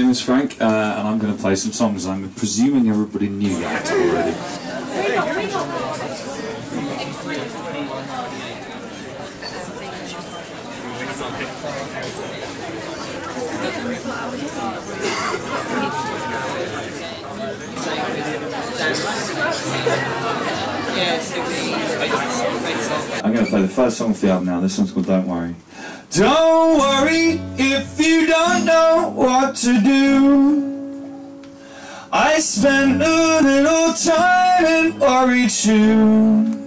name is Frank, and I'm going to play some songs. I'm presuming everybody knew that already. I'm going to play the first song for the album now. This one's called Don't Worry. Don't worry if you don't know what to do. I spent a little time in worry too.